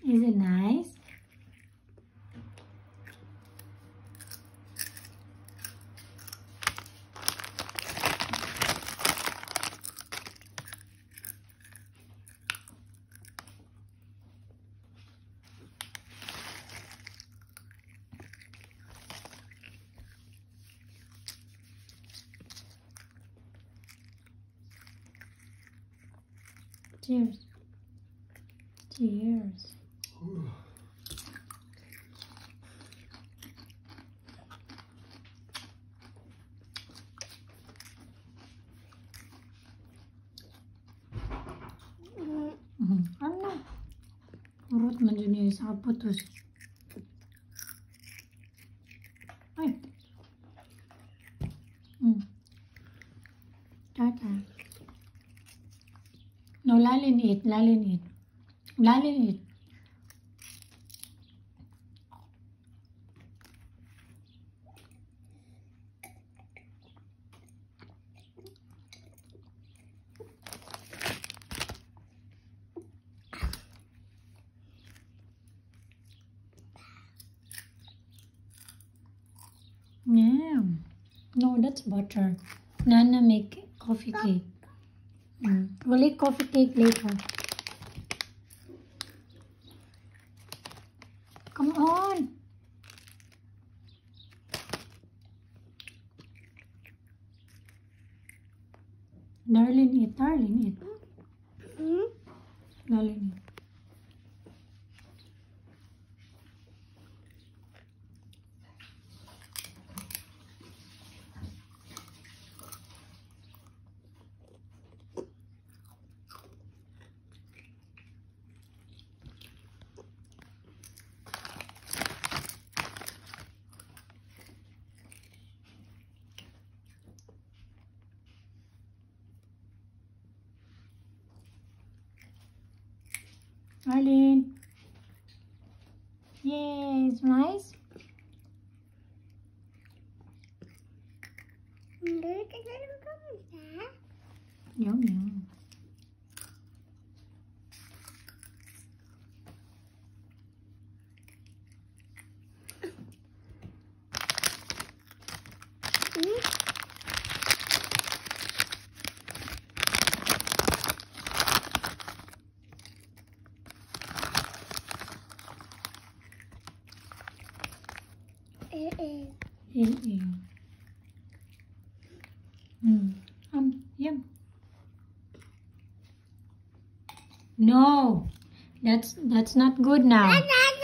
Is it nice? Cheers. Cheers. Ano? Urut man dyan yung isa putos. Ay. Tata. No, lalin it. Lalin it. Lalin it. Yeah. No, that's butter. Nana make coffee cake. We'll eat coffee cake later. Come on. Darling, eat. Darling, eat. Darling, eat. Arlene. Yay, it's nice. Yum, yum. Yum. No, that's not good now.